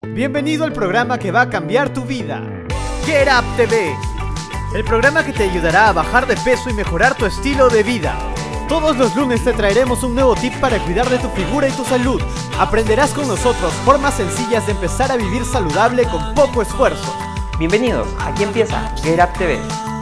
Bienvenido al programa que va a cambiar tu vida, Get Up TV, el programa que te ayudará a bajar de peso y mejorar tu estilo de vida. Todos los lunes te traeremos un nuevo tip para cuidar de tu figura y tu salud. Aprenderás con nosotros formas sencillas de empezar a vivir saludable con poco esfuerzo. Bienvenidos, aquí empieza Get Up TV.